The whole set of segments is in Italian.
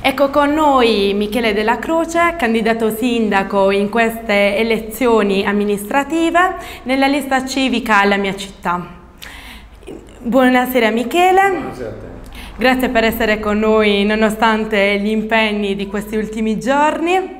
Ecco con noi Michele Della Croce, candidato sindaco in queste elezioni amministrative nella lista civica alla mia città. Buonasera Michele. Buonasera a te. Grazie per essere con noi nonostante gli impegni di questi ultimi giorni.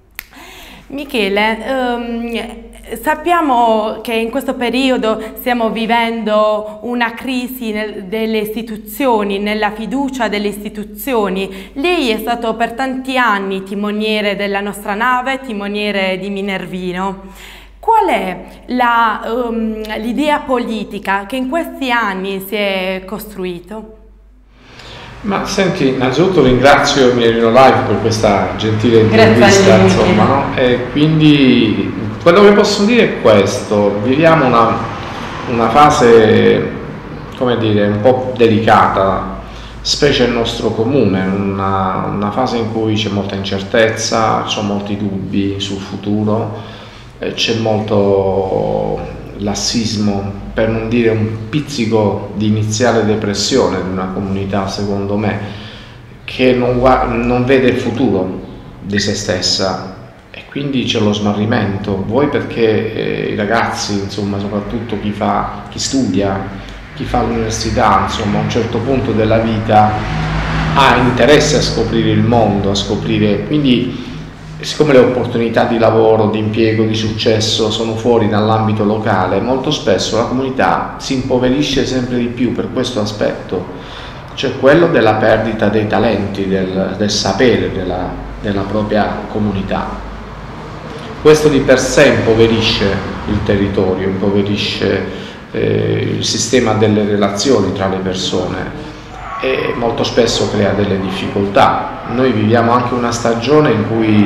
Michele, sappiamo che in questo periodo stiamo vivendo una crisi delle istituzioni, nella fiducia delle istituzioni. Lei è stato per tanti anni timoniere della nostra nave, timoniere di Minervino. Qual è l'idea politica che in questi anni si è costruito? Ma senti, innanzitutto ringrazio Minervino Live per questa gentile intervista, insomma, no? E quindi quello che posso dire è questo: viviamo una fase, come dire, un po' delicata, specie nel nostro comune, una fase in cui c'è molta incertezza, ci sono molti dubbi sul futuro, c'è molto lassismo, per non dire un pizzico di iniziale depressione di una comunità, secondo me, che non vede il futuro di se stessa, e quindi c'è lo smarrimento, vuoi perché i ragazzi, insomma, soprattutto chi studia, chi fa l'università, insomma, a un certo punto della vita ha interesse a scoprire il mondo, a scoprire, quindi siccome le opportunità di lavoro, di impiego, di successo sono fuori dall'ambito locale, molto spesso la comunità si impoverisce sempre di più per questo aspetto, cioè quello della perdita dei talenti, del sapere della propria comunità. Questo di per sé impoverisce il territorio, impoverisce il sistema delle relazioni tra le persone e molto spesso crea delle difficoltà. Noi viviamo anche una stagione in cui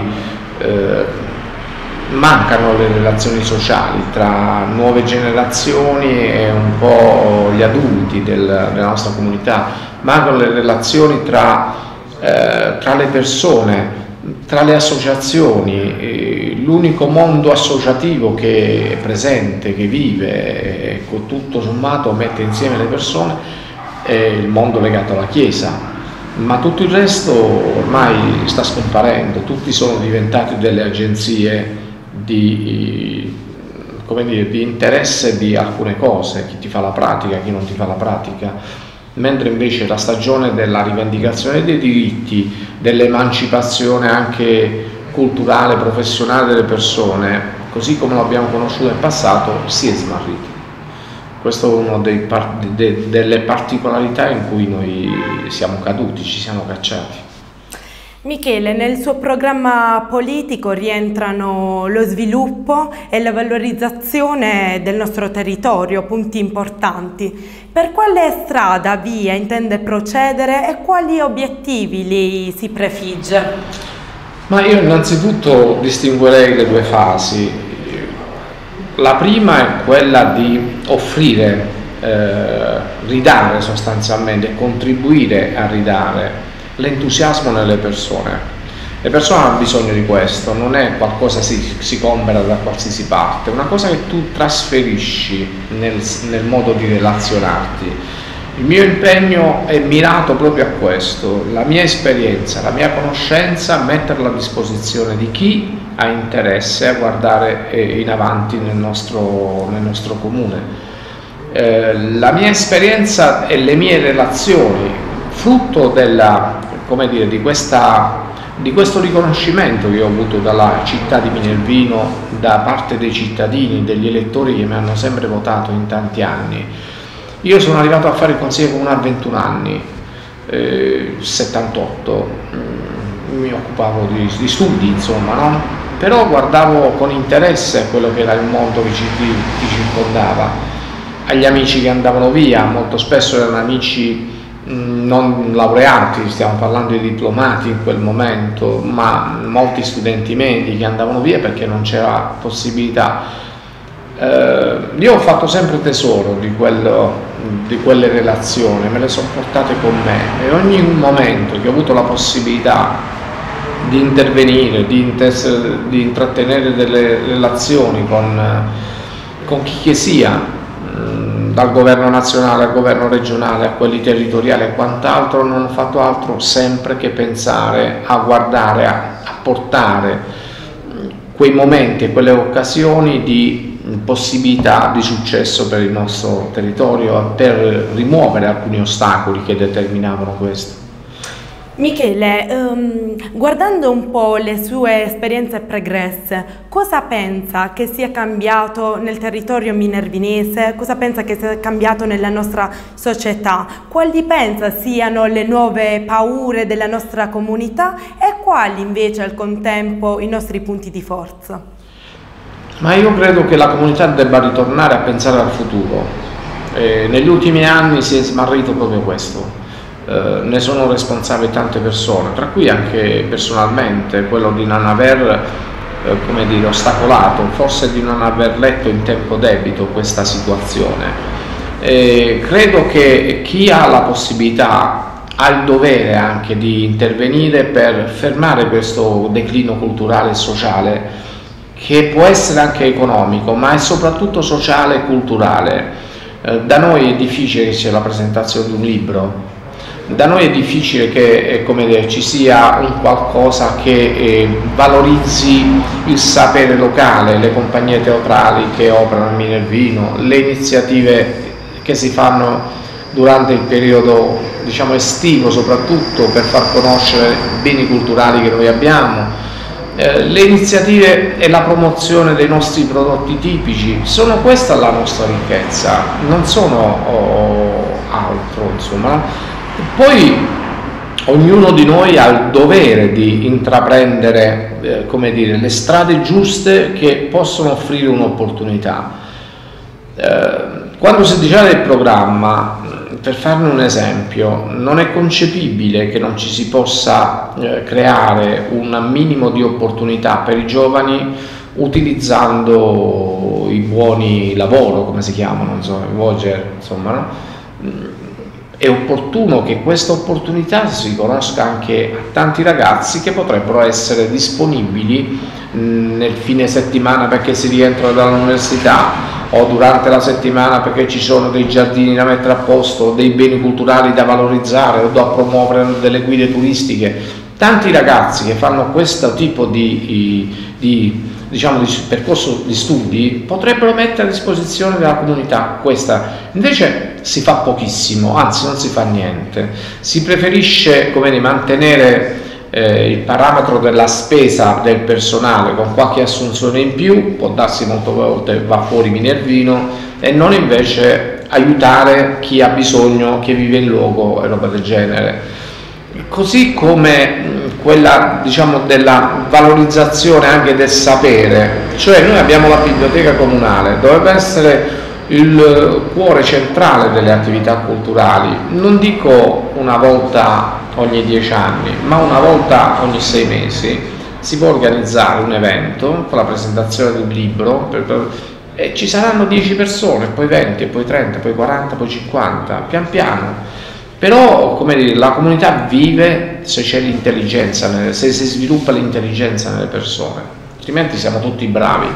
mancano le relazioni sociali tra nuove generazioni e un po' gli adulti della nostra comunità, mancano le relazioni tra le persone, tra le associazioni. L'unico mondo associativo che è presente, che vive, con tutto sommato mette insieme le persone, è il mondo legato alla Chiesa, ma tutto il resto ormai sta scomparendo, tutti sono diventati delle agenzie di interesse di alcune cose, chi ti fa la pratica, chi non ti fa la pratica, mentre invece la stagione della rivendicazione dei diritti, dell'emancipazione anche culturale, professionale delle persone, così come l'abbiamo conosciuto nel passato, si è smarrita. Questa è una delle particolarità in cui noi siamo caduti, ci siamo cacciati. Michele, nel suo programma politico rientrano lo sviluppo e la valorizzazione del nostro territorio, punti importanti. Per quale strada, via intende procedere e quali obiettivi lei si prefigge? Ma io innanzitutto distinguerei le due fasi. La prima è quella di offrire, ridare sostanzialmente, contribuire a ridare l'entusiasmo nelle persone. Le persone hanno bisogno di questo, non è qualcosa che si compra da qualsiasi parte, è una cosa che tu trasferisci nel modo di relazionarti. Il mio impegno è mirato proprio a questo, la mia esperienza, la mia conoscenza, metterla a disposizione di chi ha interesse a guardare in avanti nel nostro comune. La mia esperienza e le mie relazioni, frutto di questo riconoscimento che ho avuto dalla città di Minervino, da parte dei cittadini, degli elettori che mi hanno sempre votato in tanti anni. Io sono arrivato a fare il consigliere comunale a 21 anni, 78, mi occupavo di studi, insomma, no? Però guardavo con interesse a quello che era il mondo che ci circondava, agli amici che andavano via, molto spesso erano amici non laureati, stiamo parlando di diplomati in quel momento, ma molti studenti medi che andavano via perché non c'era possibilità. Io ho fatto sempre tesoro di quelle relazioni, me le sono portate con me, e ogni momento che ho avuto la possibilità di intervenire, di intrattenere delle relazioni con chi che sia, dal governo nazionale al governo regionale a quelli territoriali e quant'altro, non hanno fatto altro sempre che pensare a guardare, a portare quei momenti e quelle occasioni di possibilità di successo per il nostro territorio, per rimuovere alcuni ostacoli che determinavano questo. Michele, guardando un po' le sue esperienze pregresse, cosa pensa che sia cambiato nel territorio minervinese? Cosa pensa che sia cambiato nella nostra società? Quali pensa siano le nuove paure della nostra comunità e quali invece al contempo i nostri punti di forza? Ma io credo che la comunità debba ritornare a pensare al futuro. Negli ultimi anni si è smarrito proprio questo. Ne sono responsabili tante persone, tra cui anche personalmente, quello di non aver come dire, ostacolato, forse di non aver letto in tempo debito questa situazione. Credo che chi ha la possibilità ha il dovere anche di intervenire per fermare questo declino culturale e sociale, che può essere anche economico, ma è soprattutto sociale e culturale. Da noi è difficile che sia la presentazione di un libro. Da noi è difficile che come dire, ci sia un qualcosa che valorizzi il sapere locale, le compagnie teatrali che operano a Minervino, le iniziative che si fanno durante il periodo, diciamo, estivo, soprattutto per far conoscere i beni culturali che noi abbiamo, le iniziative e la promozione dei nostri prodotti tipici. Sono questa la nostra ricchezza, non sono altro, insomma. Poi ognuno di noi ha il dovere di intraprendere come dire, le strade giuste che possono offrire un'opportunità. Quando si dice del programma, per farne un esempio, non è concepibile che non ci si possa creare un minimo di opportunità per i giovani utilizzando i buoni lavoro, come si chiamano, insomma, i voucher, insomma, no? È opportuno che questa opportunità si conosca anche a tanti ragazzi che potrebbero essere disponibili nel fine settimana perché si rientra dall'università o durante la settimana perché ci sono dei giardini da mettere a posto, dei beni culturali da valorizzare o da promuovere, delle guide turistiche. Tanti ragazzi che fanno questo tipo di percorso di studi potrebbero mettere a disposizione della comunità questa. Invece si fa pochissimo, anzi non si fa niente. Si preferisce mantenere il parametro della spesa del personale con qualche assunzione in più, può darsi molte volte va fuori Minervino, e non invece aiutare chi ha bisogno, chi vive in luogo e roba del genere. Così come quella della valorizzazione anche del sapere, cioè noi abbiamo la biblioteca comunale, dovrebbe essere il cuore centrale delle attività culturali, non dico una volta ogni 10 anni, ma una volta ogni 6 mesi si può organizzare un evento con la presentazione di un libro e ci saranno 10 persone, poi 20, poi 30, poi 40, poi 50, pian piano. Però la comunità vive se c'è l'intelligenza, se si sviluppa l'intelligenza nelle persone, altrimenti siamo tutti bravi.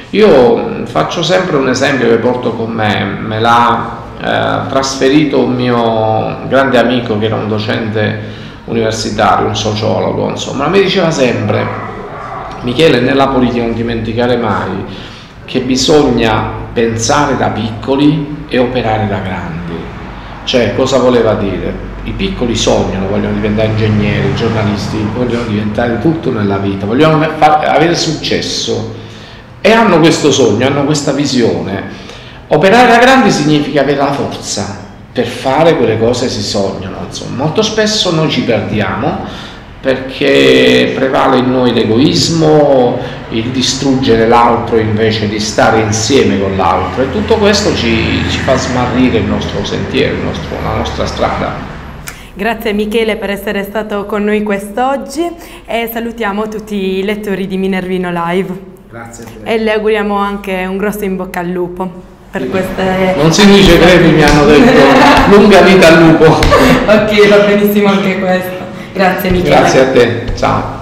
Io faccio sempre un esempio che porto con me l'ha trasferito un mio grande amico che era un docente universitario, un sociologo, insomma, mi diceva sempre: Michele, nella politica non dimenticare mai che bisogna pensare da piccoli e operare da grandi. Cioè, cosa voleva dire? I piccoli sognano, vogliono diventare ingegneri, giornalisti, vogliono diventare tutto nella vita, vogliono avere successo e hanno questo sogno, hanno questa visione. Operare da grandi significa avere la forza per fare quelle cose che si sognano, insomma. Molto spesso noi ci perdiamo perché prevale in noi l'egoismo, il distruggere l'altro invece di stare insieme con l'altro, e tutto questo ci fa smarrire il nostro sentiero, la nostra strada. Grazie Michele per essere stato con noi quest'oggi e salutiamo tutti i lettori di Minervino Live. Grazie a te. E le auguriamo anche un grosso in bocca al lupo per queste... Non si dice crepi, mi hanno detto lunga vita al lupo. Ok, va benissimo anche questo. Grazie Michele. Grazie a te, ciao.